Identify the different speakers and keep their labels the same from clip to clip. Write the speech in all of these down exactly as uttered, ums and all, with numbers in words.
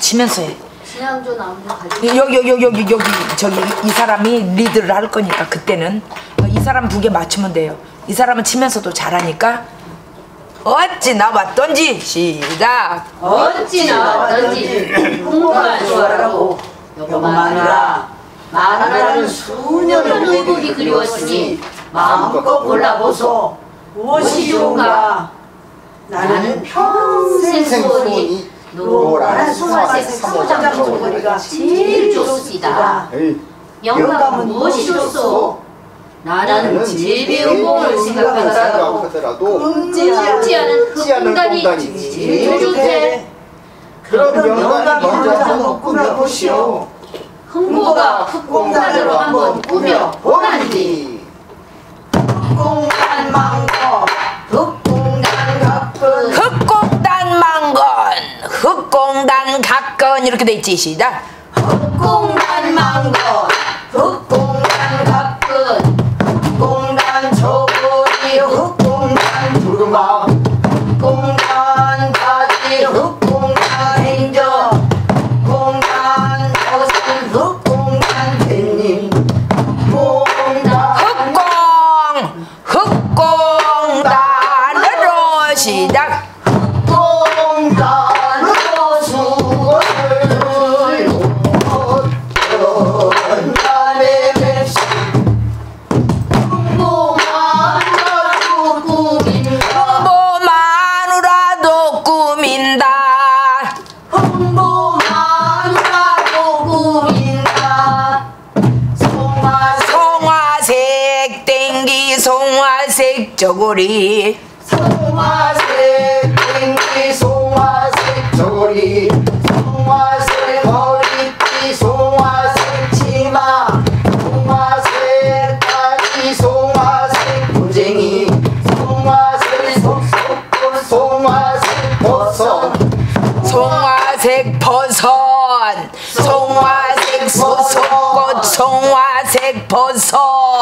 Speaker 1: 치면서 해.
Speaker 2: 지난주 나오는 가지고.
Speaker 1: 여기 여기 여기 여기 저기 이 사람이 리드를 할 거니까 그때는 이 사람 두 개 맞추면 돼요. 이 사람은 치면서도 잘하니까 어찌 나왔던지 시작.
Speaker 2: 어찌 나왔던지 풍부한 조화라고 여보마누라 마누라는 수년을 의복이 그리웠으니 마음껏 골라보소. 무엇이 좋은가? 나는 평생 소원이 노란 송화색 사모장 목걸이가 제일 좋습니다. 영감은 무엇이 좋소? 나는 제비의 공을 생각하더라도 흠지 않은 흑공단이 제일 좋대.
Speaker 3: 그럼 영감이 먼저 한번 꾸며보시오.
Speaker 2: 흥보가 흑공단으로 한번 꾸며보란디.
Speaker 3: 흑공단 망고 흑공단 가끔
Speaker 1: 흑공단 망건 흑공단 각건 이렇게 돼 있지. 시작.
Speaker 3: 흑공단 망고 흑공단 가끔 흑공단 저고리 흑공단 두루마 흑공단 바지 흑공단 행정 흑공단 옷은 흑공단 팬님 흑공단
Speaker 1: 흑공 흑공단으로 시작.
Speaker 3: 흑공단으로 수건을 건간에 맵시 흥보마누라도 꾸민다
Speaker 1: 뭐 마누라도 꾸민다.
Speaker 3: 흥보마누라도 꾸민다 송화색
Speaker 1: 송화색 땡기 송화색 저고리
Speaker 3: 송화색 땡기 송화색 저고리 송화색 머리띠 송화색 치마 송화색 바지 송화색 고쟁이 송화색 속속꽃 송화색 버섯
Speaker 1: 송화색 버섯 송화색 소속꽃 송화색 버섯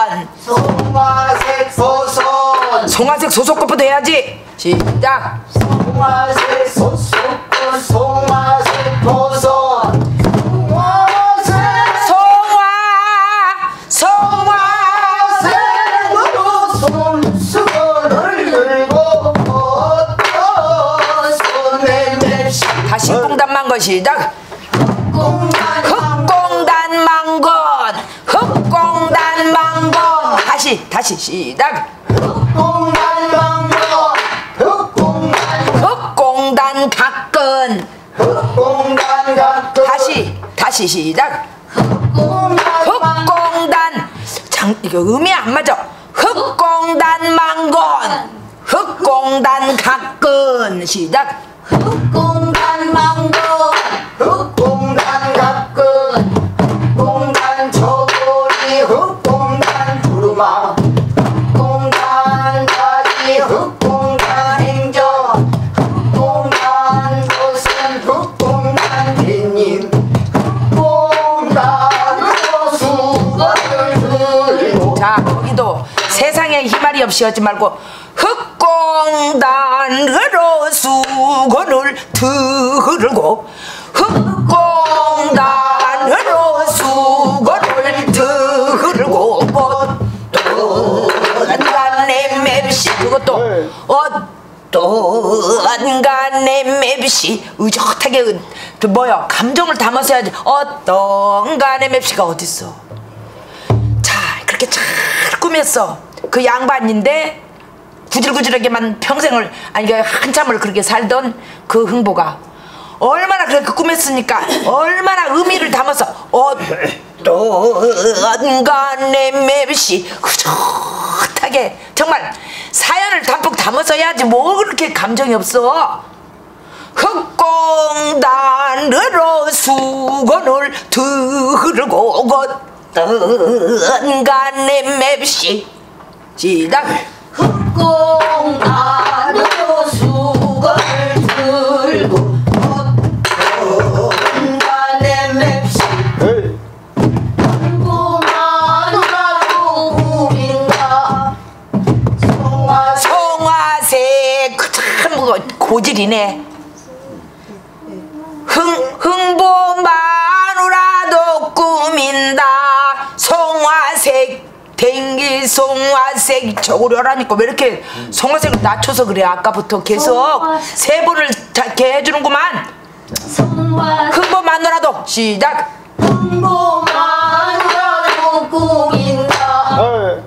Speaker 3: 송화색 버섯
Speaker 1: 송화색 소속꽃부터 해야지. 시작.
Speaker 3: 송화색 소속꽃 송화색 버섯 송화색
Speaker 1: 송화 송화
Speaker 3: 송화색으로 손수건을 들고 어떤 손에 맵시
Speaker 1: 다시 흑공단만 건 시작.
Speaker 3: 흑공단
Speaker 1: 흑공단 망건 흑공단 망건 다시 다시 시작.
Speaker 3: 흑공단 망고 흑공단
Speaker 1: 흑공단 각건
Speaker 3: 흑공단 가끔
Speaker 1: 다시 다시 시작.
Speaker 3: 흑공단 망고
Speaker 1: 흑공단 장 이거 음이 안 맞아. 흑공단 망건 흑공단 각건 시작.
Speaker 2: 흑공단 망고
Speaker 3: 흑공단 가끔 흑공단 저고리 흑공단 두루마 흑공단 바지 흑공단 행정 흑공단 옷은 흑공단 팬님 흑공단으로 수건을 들고
Speaker 1: 자 거기도 세상에 희말이 없이 하지 말고 흑공단으로 수건을 들고 흑공단으로 수건을 들고 어떤 간에 맵시 그것도 어떤 간에 맵시 의젓하게 그 뭐야 감정을 담아서 해야지. 어떤 간에 맵시가 어딨어. 자 그렇게 잘 꾸몄어. 그 양반인데 구질구질하게만 평생을 아니 한참을 그렇게 살던 그 흥보가 얼마나 그렇게 꾸몄으니까 얼마나 의미를 담아서 어떤 간에 맵시 흐젓하게 정말 사연을 담뿍 담아서 해야지 뭐 그렇게 감정이 없어. 흑공단으로 수건을 들고 어떤 간에 맵시 시작.
Speaker 2: 흑공단으로 수건을 들고
Speaker 3: 어떤 간에 맵시 흥보마누라도 꾸민다 송화색
Speaker 1: 송화색 참 고질이네. 흥 흥보 땡기 송화색 저고려라니까 왜 이렇게 송화색을 낮춰서 그래. 아까부터 계속
Speaker 2: 송화색.
Speaker 1: 세 번을 이렇게 해주는구만.
Speaker 2: 송화색
Speaker 1: 흥보 마누라도 시작.
Speaker 2: 흥보 마누라도 꾸민다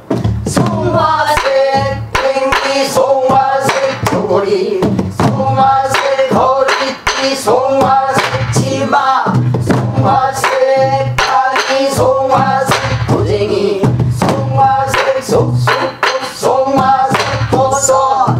Speaker 2: 송화색
Speaker 3: 땡기 송화색 저고리 송화색 허리띠 송화색 치마 송화색 다리 송화색 고쟁이 송화색 속속꽃 송화색 버섯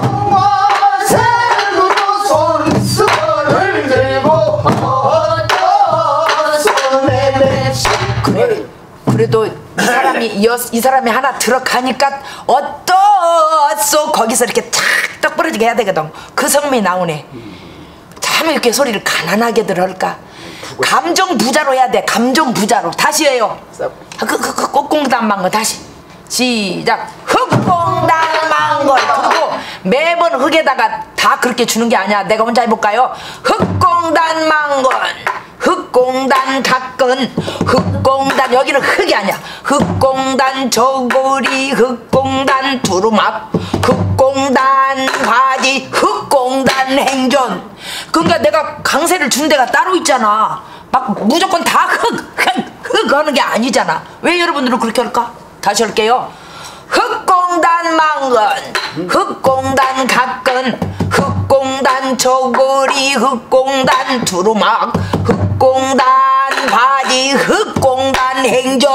Speaker 3: 송화색으로 손수건을 들고 어떤 손에 맵시
Speaker 1: 그래. 그래도 이 사람이 이, 여- 이 사람이 하나 들어가니까 어떠소 거기서 이렇게 탁떡 부러지게 해야 되거든. 그 성미 나오네. 참 이렇게 소리를 가난하게들 할까. 감정 부자로 해야 돼. 감정 부자로. 다시 해요. 그, 그, 그 꼭공단망거 다시 시작. 흑공단망거. 그리고 매번 흑에다가 다 그렇게 주는 게 아니야. 내가 혼자 해볼까요? 흑공단망건 흑공단 각근 흑공단 여기는 흑이 아니야. 흑공단 저고리 흑공단 두루막 흑공단 바지 흑공단 행전. 그러니까 내가 강세를 준 데가 따로 있잖아. 막 무조건 다 흑 흑 흑 하는 게 아니잖아. 왜 여러분들은 그렇게 할까? 다시 할게요. 흑공단 망건 흑공단 각근 흑공단 저고리 흑공단 두루막 흑공단 바지 흑공단 행전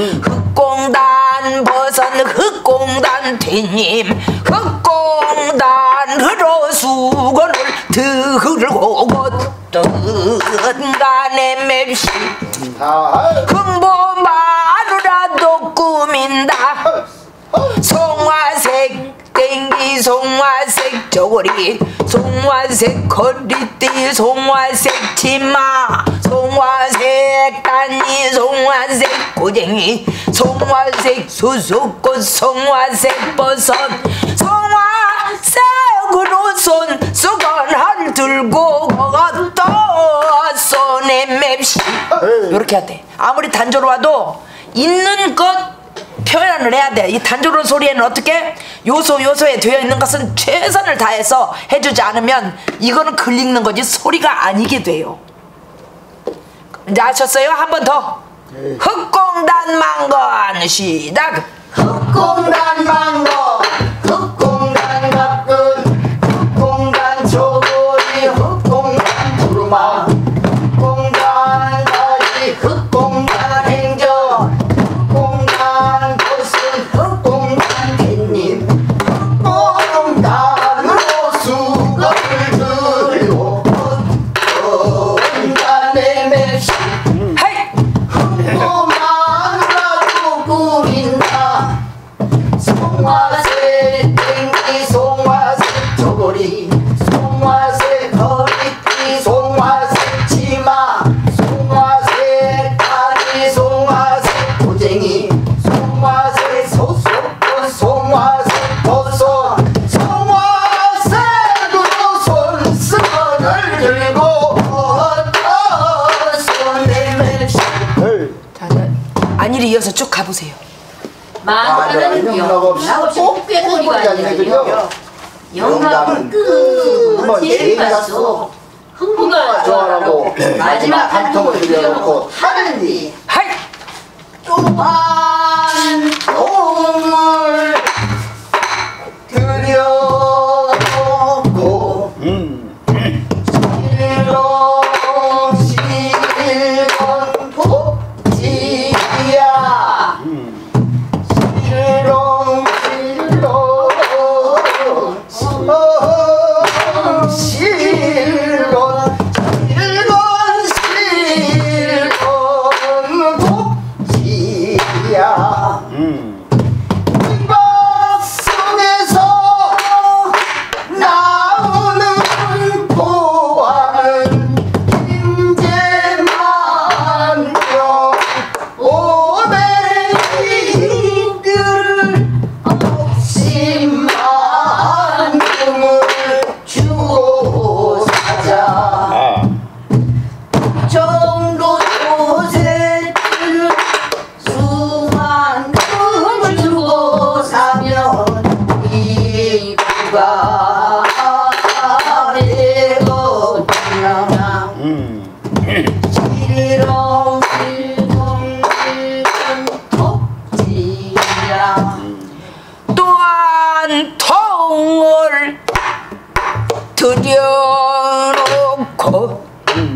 Speaker 1: 흑공단 버섯 흑공단 뒷님 흑공단 흐러 수건을 들고 걷던 간에 맵시 흥보 마누라도 꾸민다 송화색 땡기 송화색 저고리 송화색 허리띠 송화색 치마 송화색 단니 송화색 고쟁이 송화색 수수꽃 송화색 버섯 송화색으로 손수건을 들고 걷던 손에 맵시 요렇게 해야 돼. 아무리 단조로워도 있는 것 표현을 해야 돼. 이 단조로운 소리에는 어떻게 요소 요소에 되어 있는 것은 최선을 다해서 해주지 않으면 이거는 글 읽는 거지 소리가 아니게 돼요. 이제 아셨어요? 한 번 더. 흑공단 망건 시작.
Speaker 3: 흑공단 망고 흑공단 가끔 흑공단 저고리 흑공단 두루마 흑공단 바지 흑공단 행전 흑공단 버섯 흑공단 깻잎 흑공단으로 수건을 들고 흑공단에 맵시
Speaker 1: 하이.
Speaker 3: 마누라도 꾸민다 송화색 땡기 송화색 저고리 송화색 허리띠 송화색 치마 송화색 다리 송화색 고쟁이 송화색 소속꽃 송화색 버섯 송화색으로 손수건을 들고 어떤 손에 맵시
Speaker 1: 자, 자, 안일이 이어서 쭉 가보세요.
Speaker 2: 마누라는 영락없이 꽃게 소리가 아니거든요. 영락은 끄 제일 갔어. 흥부가 좋아라고 마지막 한 통을 들여놓고 하는디
Speaker 1: 하이.
Speaker 3: 또한 통을 들여놓고 실롱실롱 복지야 실롱실롱 실롱 실롱 실롱 복지야 박성에서 나오는 보아는 김제만요 오백이들 억십만금을 주고 사자 정도 도세들 수만 금을
Speaker 4: 시리롱 실롱 실롱 톱지야
Speaker 1: 또한 통을 들여놓고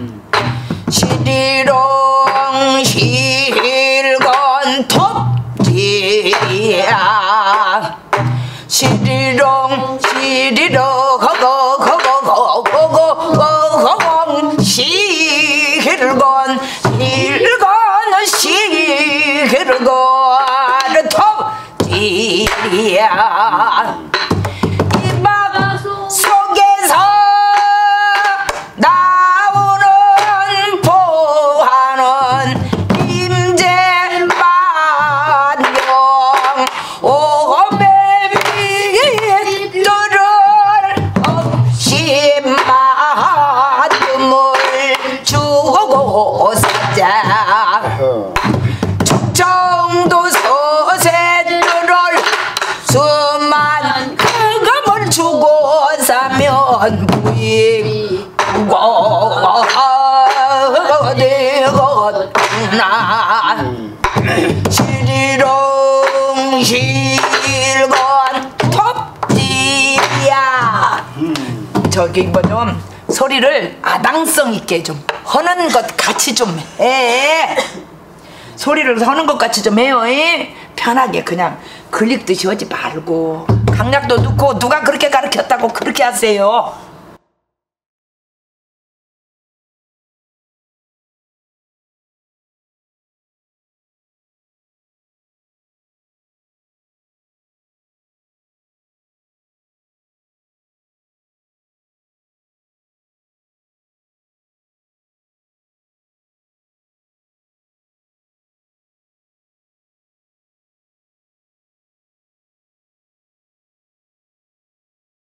Speaker 1: 시리롱 실건 톱지야 시리롱 시리롱 거거거거거거거거거 시일건 일건 시일건 톱지야 이밥 속에서 나오는 보하는 임재만용 오매미들을 없이 마음을 주고 사자 충청도 서세들을 수만 그금을 주고 사면 부익 되겠구나 시리롱 실건 톱지야 저기 뭐 좀 소리를 아당성 있게 좀 하는 것 같이 좀 해. 소리를 하는 것 같이 좀 해요. 에? 편하게 그냥 글릭듯이 하지 말고 강약도 넣고 누가 그렇게 가르쳤다고 그렇게 하세요.